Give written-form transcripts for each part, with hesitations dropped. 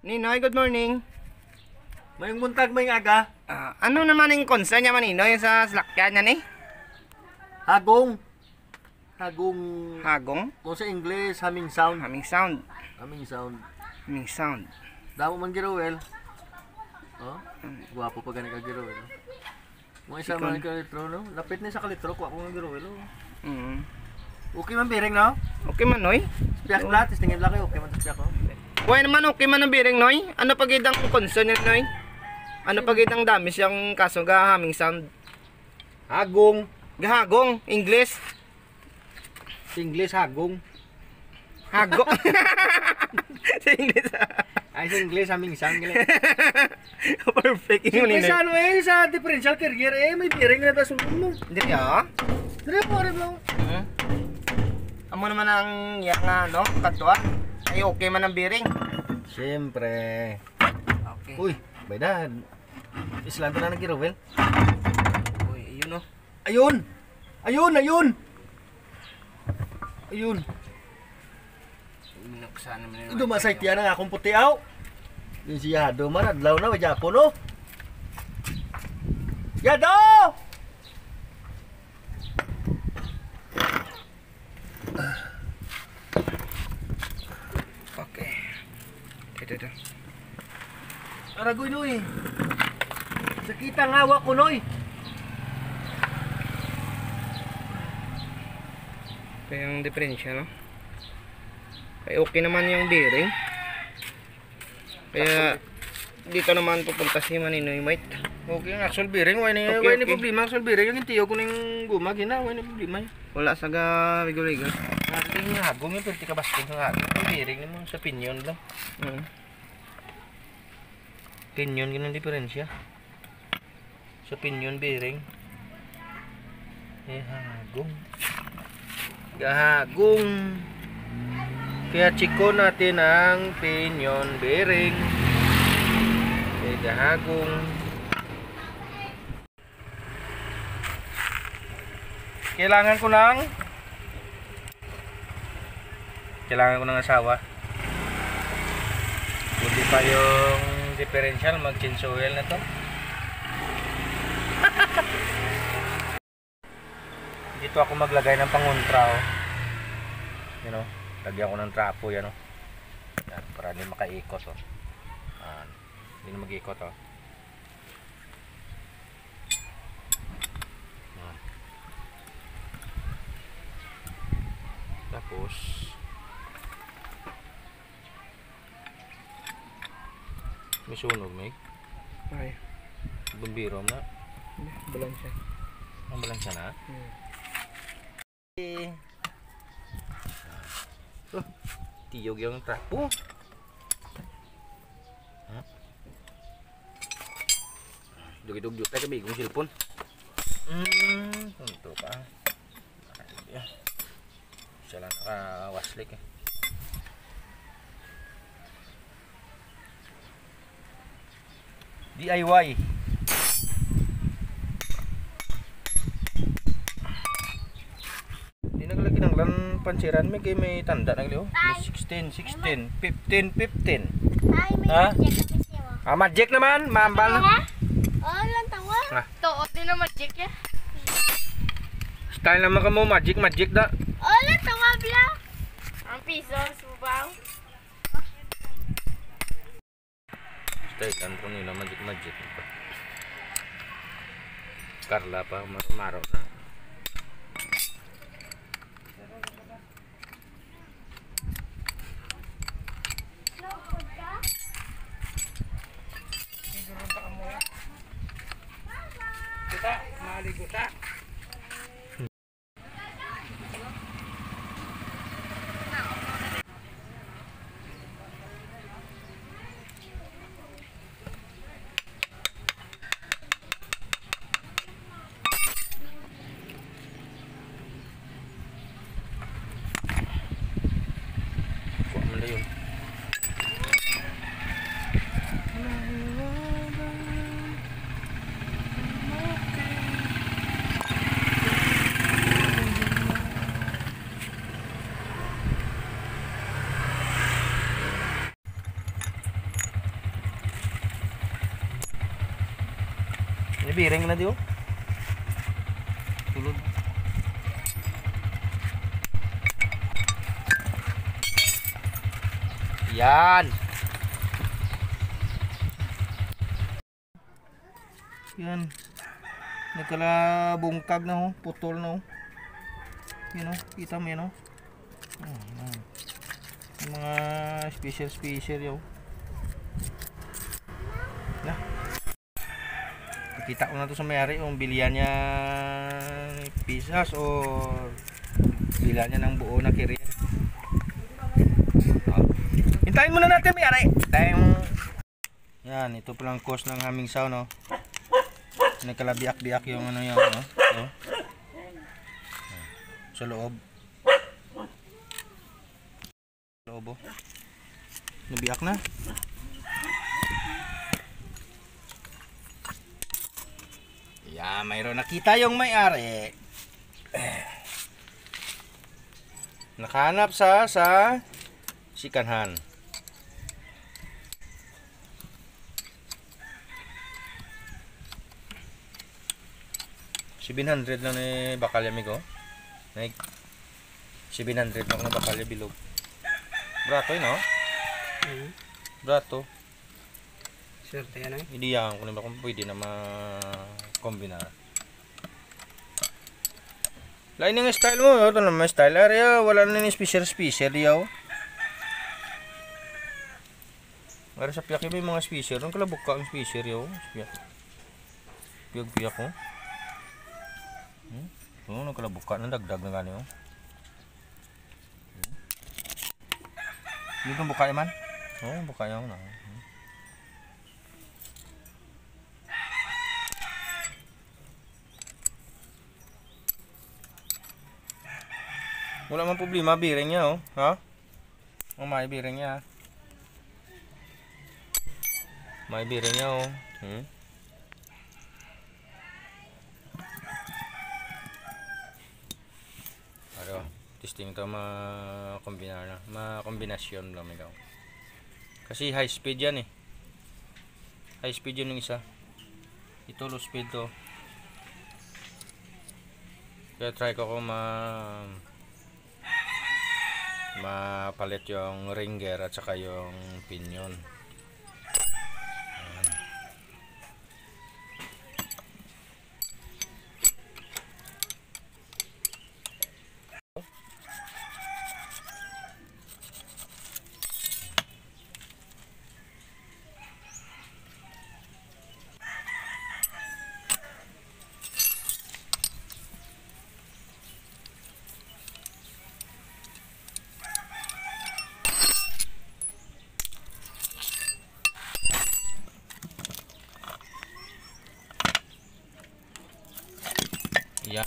Ninoy, good morning. Mayong buntag, mayong aga. Ano naman yung concern niya Maninoy sa salakyan niya ni? Hagong. Hagong? Kung sa English, humming sound. Humming sound. Humming sound. Humming sound. Damo man girawel. Oh, guwapo pa gani ka girawel. Mo isa man ka litro, no? Lapit ni sa kalitro ko ako nga girawel. Okay man biring, no? Okay man, Noy. Spiak lahat, tingin lang kayo. Okay man spiak ko. Why naman okay man ang biring, Noy? Ano pagidang concern niya, Noy? Ano pagidang damis yung kaso ga humming sound? Hagong. Gahagong, English. Sa English, hagong. Hagong. Sa English. Ay, sa English, humming sound. Perfect. Siyempre sa ano sa differential carrier may bearing na tasunod mo. Hindi ya. Dire mo rin lang. Amo naman ang yang ano, katwa. Ay okay man ang bearing. Siyempre. Okay. Uy, bayad. Islanto na nag-girawel. Uy, ayun oh. Ayun! Ayun! Minuksan naman yun. Dumasay tiyan ang akong putiaw. Yung si Yado man, adlaw na, wajapon no? Yado! Okay. Ito. Aragoy noy. Sakita ang hawak ko noy. Kaya yung diferensya, no? Kaya okay naman yung bearing. Kaya dito naman pupunta si Maninoy Mate. Okay, ang actual bearing, wala Okay. ni problema actual bearing. Yung intiyo ko ng guma, gina, wala ni problema. Wala sa ga-wiggle-wiggle. Natin yung hagong yung pwede ka baskin ng hagong. Yung bearing naman sa pinion lang. Pinion, ganun diferensya. Sa pinion bearing. Hagong. Gahagong. Kaya chiko natin ang pinion bearing. Gahagong. Kailangan ko ng asawa. Buti pa yung differential, mag-change oil na to. Dito ako maglagay ng pangontra, oh. You know, lagyan ko ng trapo yan, oh. Yan, para hindi makaikot, oh. Hindi na mag-ikot, oh. Tapos may sunog, Meg. Ay, Bumbiro na. balansya. Ang balansya na. Tiyog yung trapo. Dugidug-dug tayo kami yung silpon. Punto pa. Siya lang naka-waslik eh. DIY. Di naglagi ng lan pansiran may kay may tanda naglio. 16, 15, 15, 15. Ay, may Ha? magic kami siya. Magic naman, mambal na. Oh, lang tawa. Tuot din na magic ya. Style naman ka mo, magic da. Oh, lang tawa bla. Ang piso, subaw. Style kan nila magic. Carla pa maro na. Kita, maligo ta. Yun. May bearing na di oh. Tulog. Yan. Yan. Nagkalabungkag na oh, putol na oh. Yan oh, kita mo yan oh. Yung mga special yun. Na. Kita ko na to sa mayari yung bilihan niya pisas o bilihan niya ng buo na carrier. Hintayin muna natin mayari. Yan, ito palang cost ng humming sound no. Nagkalabiak-biak yung ano yan no. Sa loob. Loob oh. Nabiak na. Yeah, mayroon nakita yung may-ari. Nakahanap sa sikanhan. $700 lang ni bakalya migo. Naik 700 lang na bakalya bilog. Brato yun oh. Brato. Swerte yan eh. Hindi yan kung naman kung pwede na ma-combinar. Lain yung style mo. Ito naman style. Area, wala na yung special yaw. Para sa piyak yung mga special. Ang kalabok ka ang special yaw. Piyak ko. Oo, nagkalabok ka. Nagdagdag na gani oh. Yung kang bukay man? Oo, bukay ako na. Wala man problema, bearing niya oh. Ha? May bearing niya. May bearing niya oh. Aro, testing to ma-combinar na. Ma-kombinasyon lang ikaw. Kasi high speed yan eh. High speed yun yung isa. Ito low speed to. Kaya try ko kung mapalit yung ringer at saka yung pinion. Yan.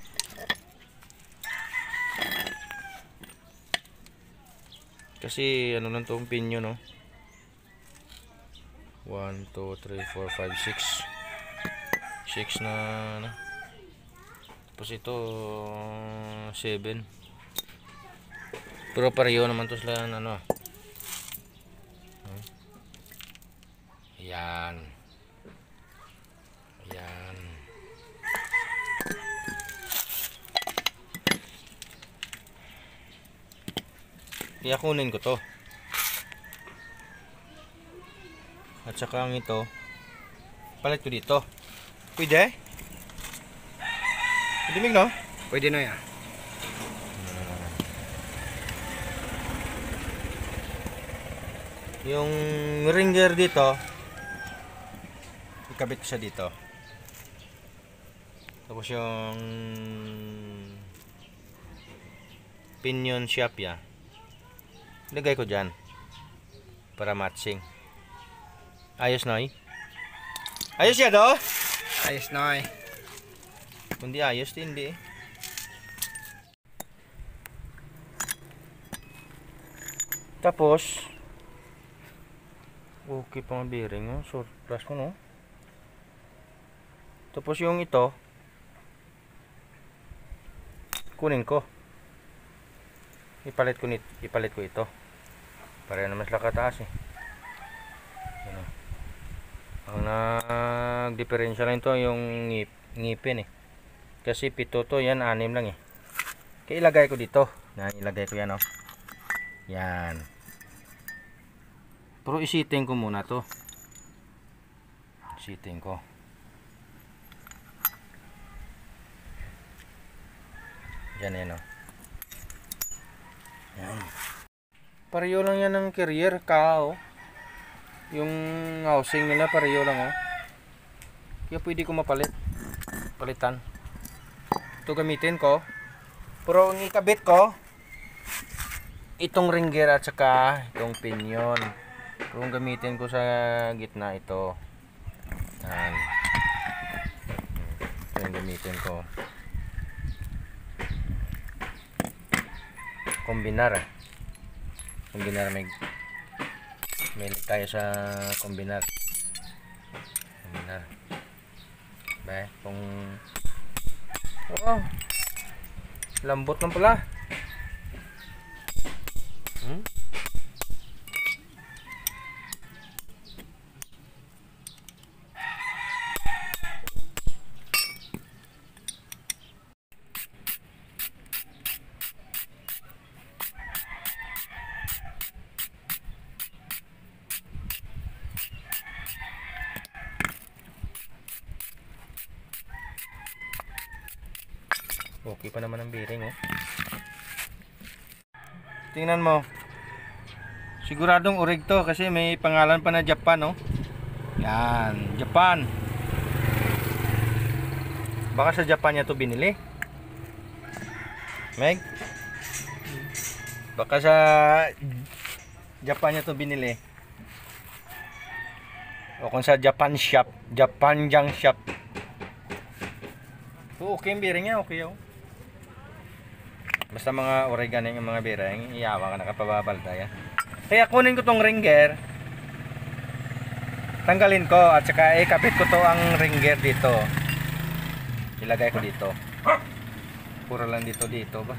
Kasi ano lang tong pinyo no. 1 2 3 4 5 6 na ano. Tapos ito 7. Pero pareho naman to sila ano. Yan. Yan. Kaya kunin ko to. At saka ang ito palit ko dito. Pwede? Pwede mig no? Pwede na yan. Yung ringer dito ikabit ko siya dito. Tapos yung pinion shaft ya ilagay ko dyan para matching. Ayos noy? Ayos ya do? Ayos noy. Kundi ayos hindi. Tapos okay pang bearing oh. Surplus mo no. Tapos yung ito kunin ko. Ipalit ko ito. Pareho naman sila kataas eh. Yan oh. Ang Ang diferensya lang ito yung ngipin eh. Kasi 7 to, yan 6 lang eh. Kaya ilagay ko dito. Yan, ilagay ko yan oh. Yan. Pero isitin ko muna to. Isitin ko. Yan yan oh. Yan. Pareho lang yan ng carrier ka oh. Yung housing nila pareho lang oh. Kaya pwede ko palitan. Ito gamitin ko. Pero ang ikabit ko itong ring gear at saka itong pinion. Pero ang gamitin ko sa gitna ito. Yan. Ito yung gamitin ko. Kombinar. Kombinar may tayo sa kombinar. Kombinar. Ba, kung oh, lambot lang pala. Okay pa naman ang bearing oh. Tingnan mo. Siguradong orig to kasi may pangalan pa na Japan oh. Yan, Japan. Baka sa Japan niya to binili. Meg? Baka sa Japan niya to binili. O kung sa Japan shop, Japan Junk shop. So, okay ang bearing niya, okay oh. Basta mga oregano yung mga bearing, iyawa ka nakapababalda yan. Kaya kunin ko tong ring gear. Tanggalin ko at saka ikabit ko to ang ring gear dito. Ilagay ko dito. Puro lang dito ba?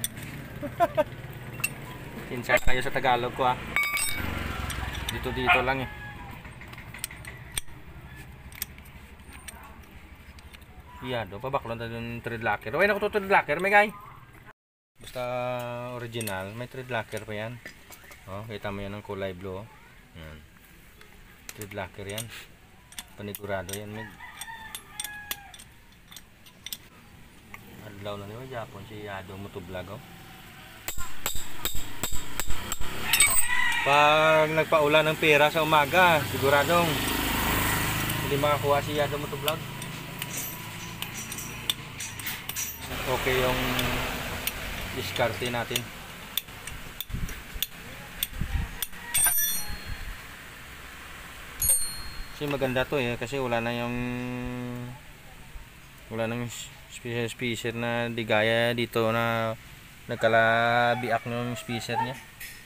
Sinsya kayo sa Tagalog ko ah. Dito lang eh. Iyado, pabaklon tayo ng thread locker. Okay na ko to thread locker, may guy. Basta original, may thread locker pa yan. Oh, kita mo yan ng kulay blue. Oh. Yan. Thread locker yan. Panigurado yan, may. Adlaw na niyo, Japon si Iyado Motovlog oh. Pag nagpaulan ng pera sa umaga, siguradong hindi makakuha si Iyado Motovlog. Okay yung diskarte natin. Kasi maganda to eh kasi wala nang spacer na di gaya dito na nagkalabiak ng spacer niya.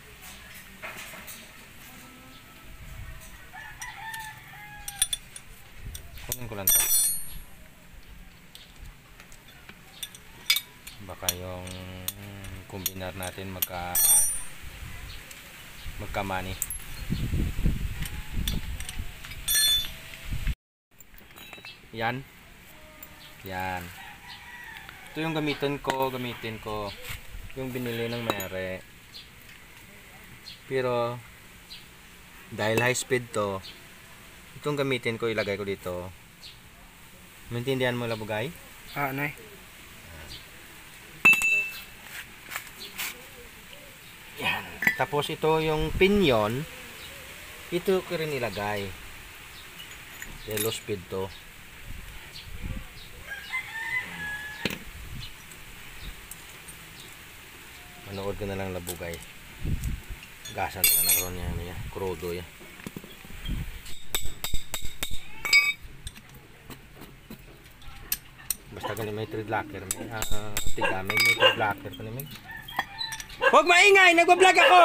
Kunin ko lang to. Baka yung kombinar natin magkamani. Yan. Ito yung gamitin ko yung binili ng may-ari. Pero dahil high speed to, itong gamitin ko, ilagay ko dito. Maintindihan mo labugay? Nay. Yan. Tapos ito yung pinion, ito ko rin ilagay. Low speed to. Manood ka na lang labugay. Gasan na lang nakaroon niya, krudo yan. Basta ganun may thread locker, may tigamay, may thread locker pa naman. Huwag maingay! Nagbablog ako!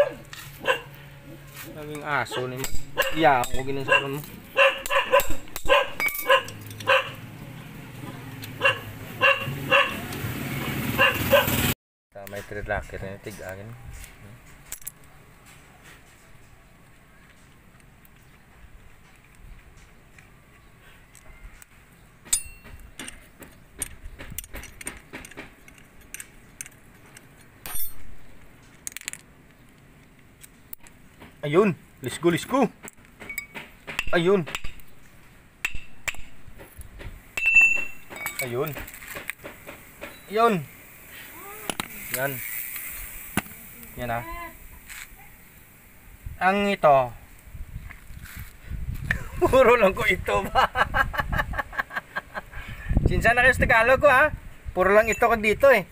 Naging aso naman. Yeah, huwag ginasakon mo. May thread locker na tig-agin. Ayun. Let's go, let's go. Ayun. Ayun. Ayun. Yan. Yan ah. Ang ito. Puro lang ko ito ba? Sinsan na kayo sa Tagalog ko ha. Puro lang ito ko dito eh.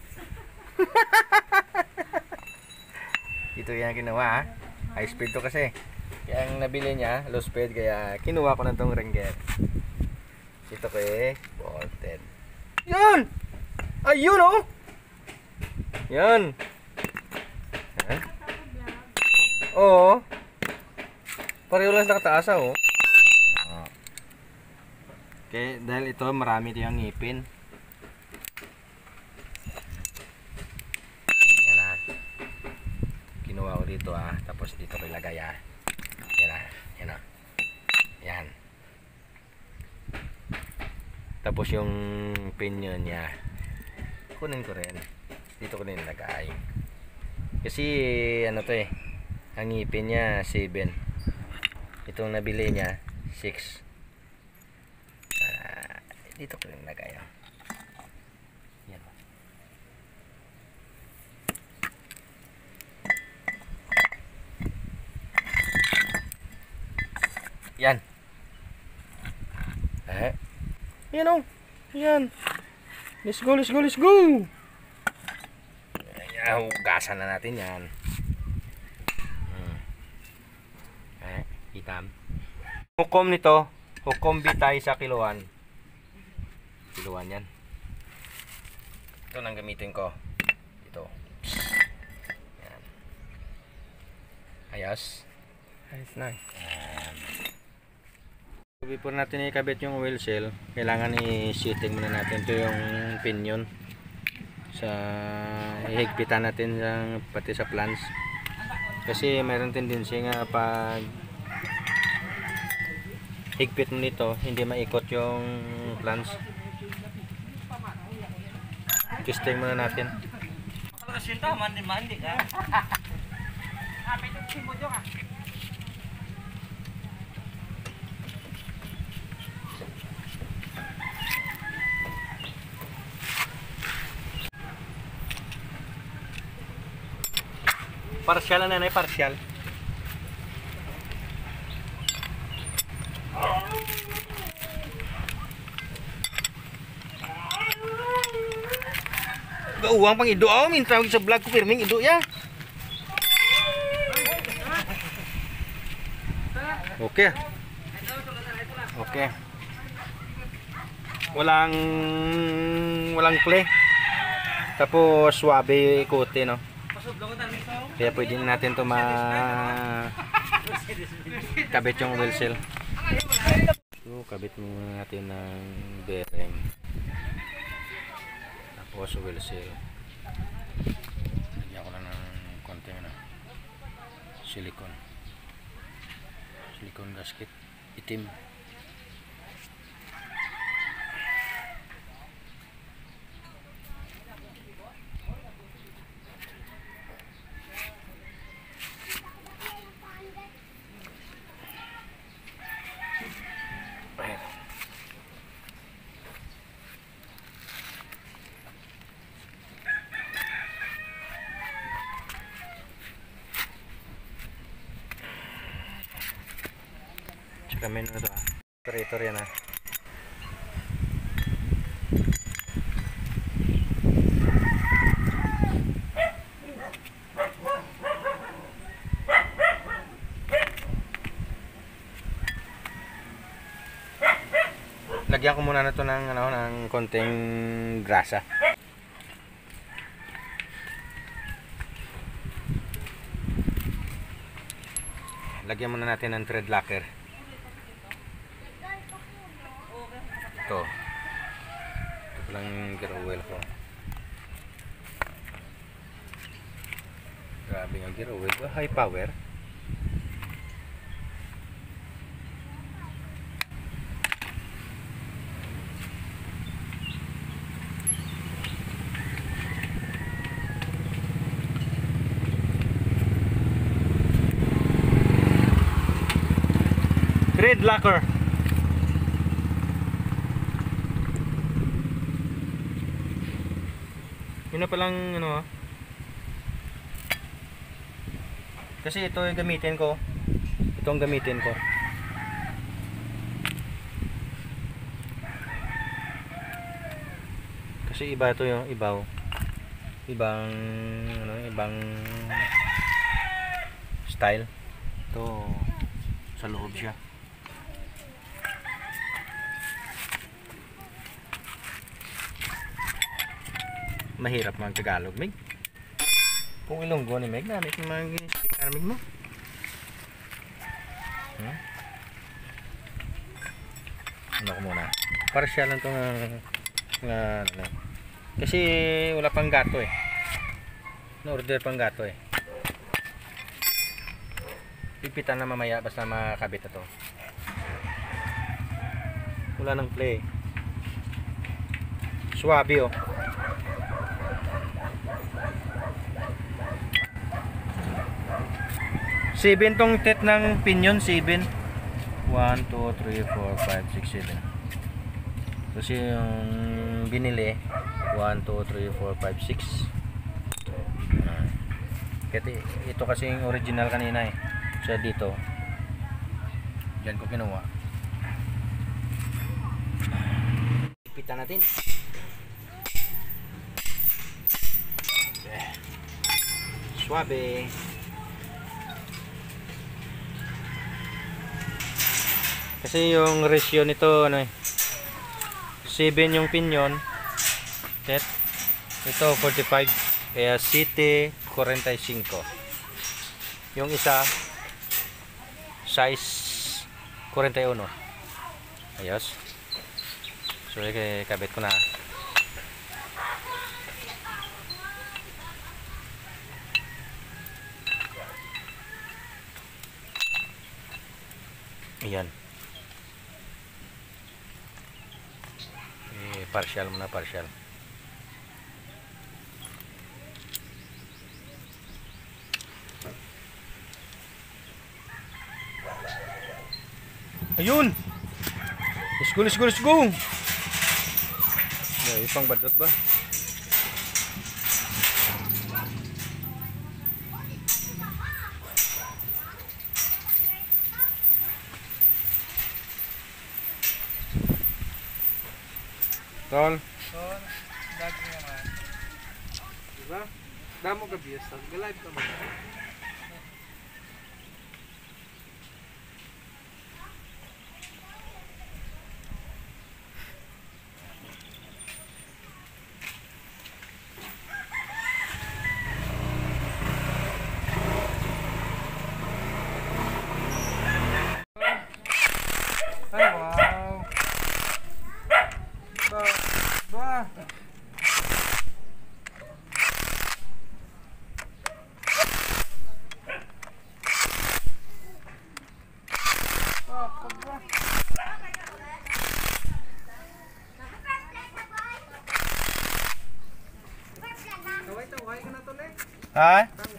Ito yan ginawa ha. High speed to kasi. Kaya ang nabili niya, low speed. Kaya kinuha ko na itong Ranger. Ito ko eh. Bolted. Yun! Ayun oh! Yan. Ha? Oo. Pareho lang sa kataas oh. Okay, dahil ito marami ito yung ngipin. Yan ah. Kinuha ko dito ah. Tapos dito ko ilagay ah. Yan ah. Yan ah. Yan. Tapos yung pinion niya. Kunin ko rin. Dito ko rin ilagay. Kasi ano to eh. Ang ngipin niya 7. Itong nabili niya 6. Dito ko rin lagay oh. Yan. Yan. Yan oh. Yan. Let's go, let's go, let's go. Ayan, hugasan na natin yan. Itam. Hukom nito. Hukom bitay sa kiluan. Kiluan yan. Ito nang gamitin ko. Ito. Yan. Ayos. Ayos na. Before natin ikabit yung oil seal, kailangan i-setting muna natin ito yung pinion. Sa ihigpitan natin pati sa plants. Kasi mayroon tendency nga pag higpit mo nito, hindi maikot yung plants. Testing muna natin. Partial na partial. Gauwang pang ido oh, minta sa vlog ko pirming ido ya. Okay. Okay. Walang play. Tapos suabe kote no. Kaya pwede natin to kabit yung wheel seal. So kabit muna natin ng bearing. Tapos wheel seal. Lagyan ko na ng konting silicone gasket itim. Kami na ito operator yan lagyan ko muna na ito ng konting grasa. Lagyan muna natin ng thread locker. Ito lang gear oil ko. Grabe nga gear oil ko, high power. Thread locker. Yun na palang ano. Kasi ito yung gamitin ko. Itong gamitin ko. Kasi iba ito yung ibaw. Ibang ano, ibang style. Ito sa loob siya. Mahirap mag Tagalog, Meg. Kung Ilonggo ni Meg, namit mo mag-speak Tagalog mo. Ano ko muna. Partial lang itong ano. Kasi wala pang gato eh. Na-order pang gato eh. Pipitan na mamaya basta makakabit na to. Wala nang play. Swabe oh. Seven tong tet ng pinion, 7. 1, 2, 3, 4, 5, 6, 7. Kasi yung binili 1, 2, 3, 4, 5, 6. Kasi ito kasi yung original kanina eh. Siya dito. Diyan ko kinuha. Ipitan natin. Suabe. Kasi yung ratio nito ano eh. 7 yung pinion. Tet. Ito 45. Kaya City 45. Yung isa size 41. Ayos. So kabit ko na. Ayan. Partial muna, partial. Ayun! Let's go, let's go, let's go! Ay, pang badot ba? Tol. Dati naman. Diba? Damo ka biyas. Ga-live ka ba? Ay, wow. Ba. Taway ka na to, Le. Ha?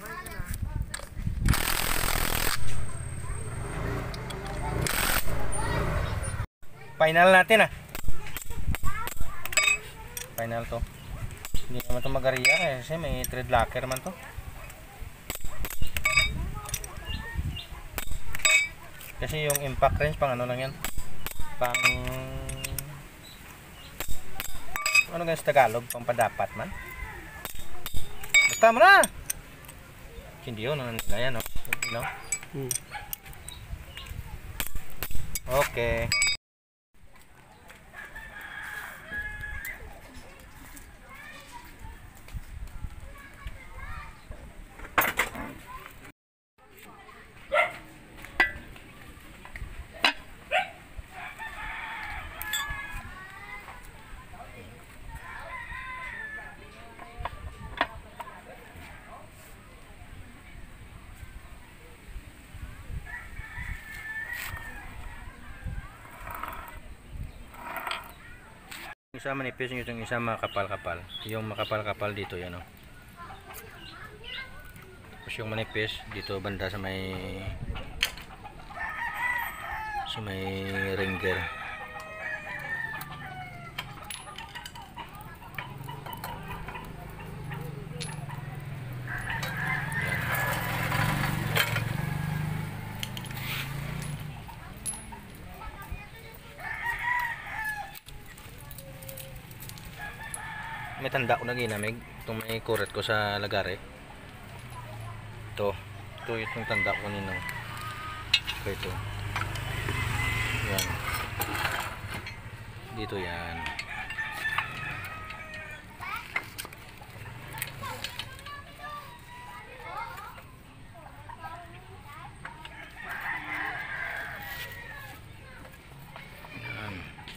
Final natin ah. Final to. Hindi naman to mag-ariya kasi may thread locker man to. Kasi yung impact range pang ano lang yan. Pang ano ganyan sa Tagalog, pang padapat man. Basta mo na. Hindi yun, ano nila yan, no? No? Okay. Isa manipis, yung isa makapal-kapal. Yung makapal-kapal dito yan oh. Tapos yung manipis dito banda sa may So may ringer. May tanda ko na ginamig. Itong may kuret ko sa lagare. Ito yung tanda ko nino. Ito. Yan. Dito yan. Yan.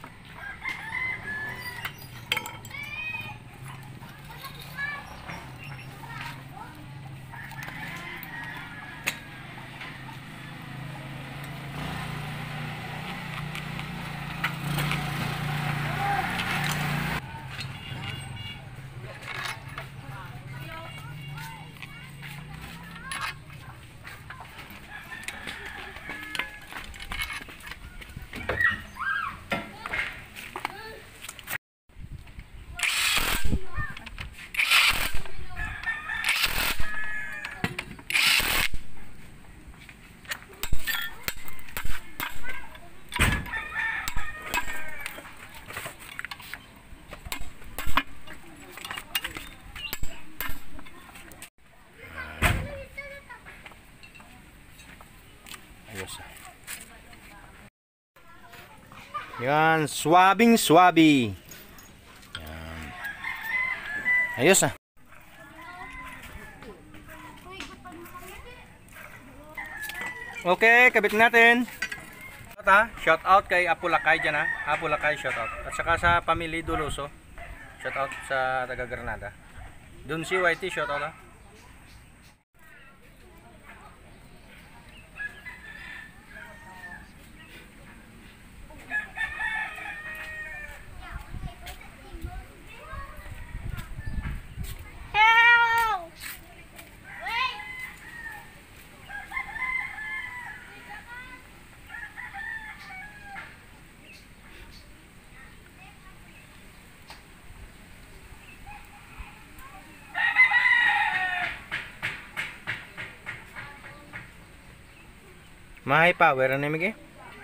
Yan, swabing swabi. Yan. Ayos ah. Okay, kabit natin. Shout out kay Apulakay dyan ha. Apulakay shout out. At saka sa Pamili Duloso. Shout out sa taga Granada. Dun si YT shout out ha. May power na migi.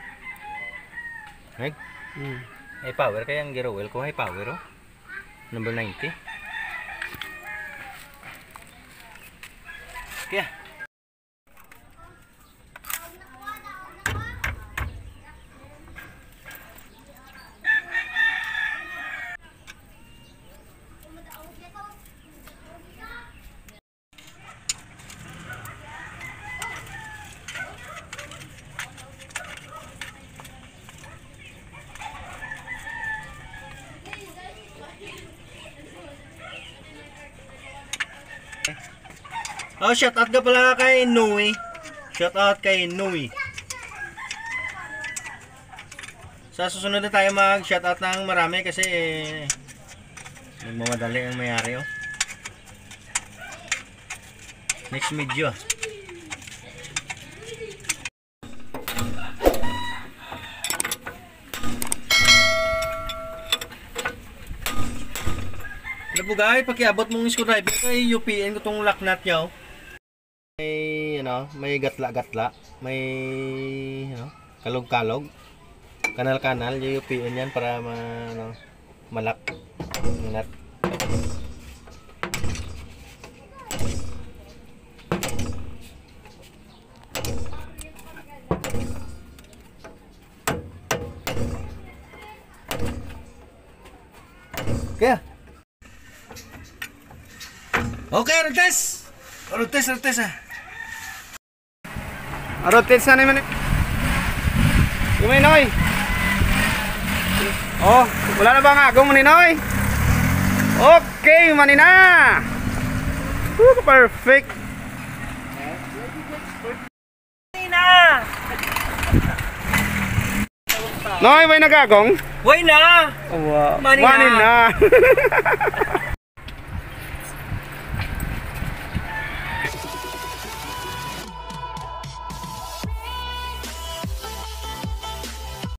Ay. High power kaya ang Girowell ko high power oh. Number 90. Kaya. Oh, shout out ka pala kay Nui. Shout out kay Nui. Sa susunod na tayo mag shout out ng marami kasi nagmamadali ang mayari oh. Next video. Nabugay, pakiabot mong screwdriver kay UPN ko tong lock nut niya oh. May may gatla-gatla, may kalog-kalog, kanal-kanal, yung UPN yan para malak nut. Kaya okay, rotes ah. Rotes na naman. Gumay noy. Oh, wala na ba nga agong maninoy? Okay, manina. Perfect. Manina. Noy, may nagagong? Way na! Wow. Manina.